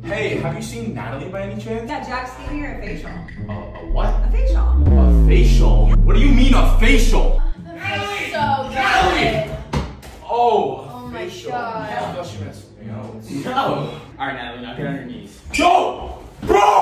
Hey, have you seen Natalie by any chance? Yeah, Jack's giving her a facial. A what? A facial. A facial? What do you mean a facial? That's so good. Oh my facial. God. I thought she meant something else. No. Alright, Natalie, now get on your knees. Yo! Bro!